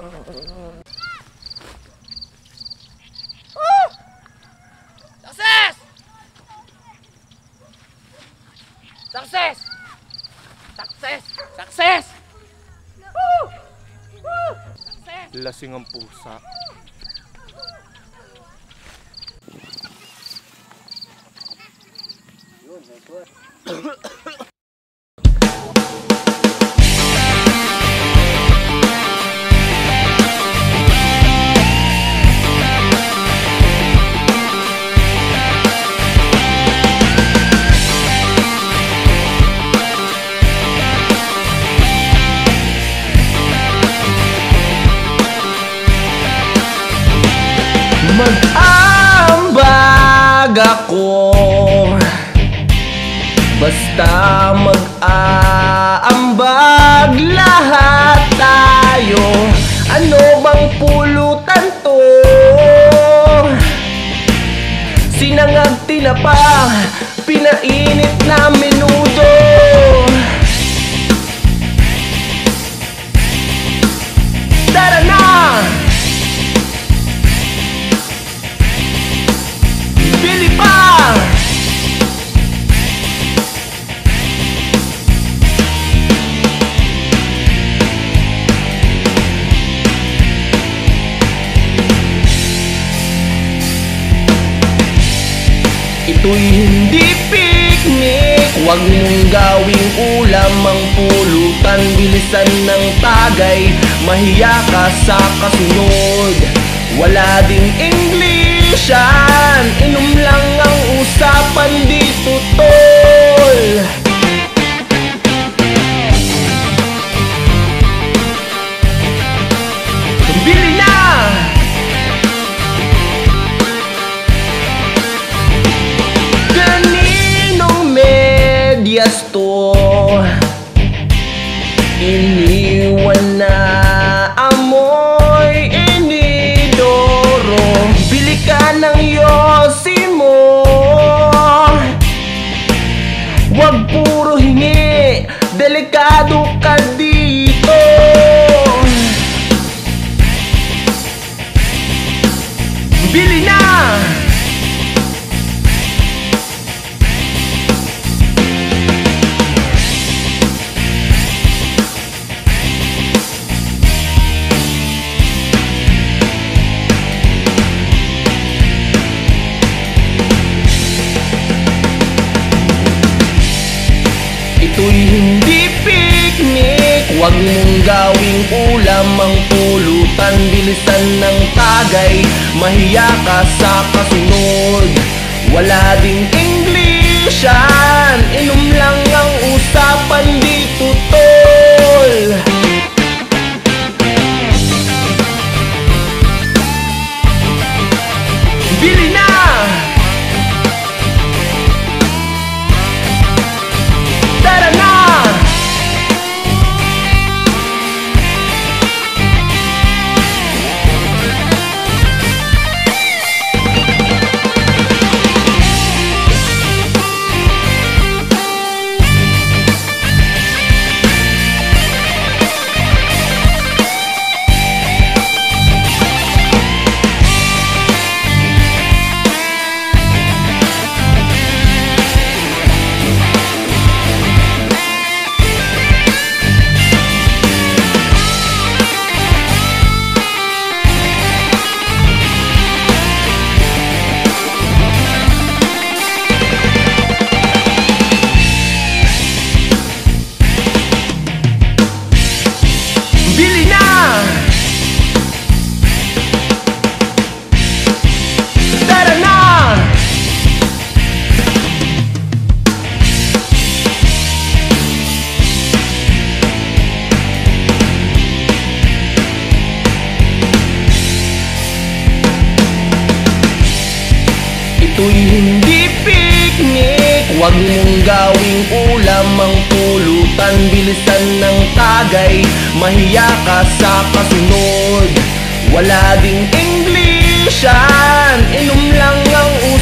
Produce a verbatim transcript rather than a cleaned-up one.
Success! Success! Success! Success! Woo! Woo! Success! Lasing ang pusa. Yun, nice one. Mag-ambag ako, basta mag-aambag lahat tayo. Ano bang pulutan to? Sinangag tinapa, pinainit na menudo. Tara na! Bili pa! Ito'y hindi picnic, huwag mong gawing ulam ang pulutan. Bilisan ng tagay, mahiya ka sa kasunod. Wala ding Englishan, inom lang ang usapan dito, tol. Bili na! Kaninong medyas to? Iniwan na amoy inidoro. Bili ka ng yosi mo, wag puro hingi, delikado ka dito. Bili na! Ito'y hindi picnic, huwag mong gawing ulam ang pulutan. Bilisan ng tagay, mahiya ka sa kasunod. Wala ding Englishan, inom lang ang usapan dito, tol. Bili na! Tara na! Bili na! Tara na! Ito'y hindi picnic, huwag mong gawing ulam ang pulutan. Bilisan ng tagay, mahiya ka sa kasunod. Wala ding Englishan, inom lang ang usapan.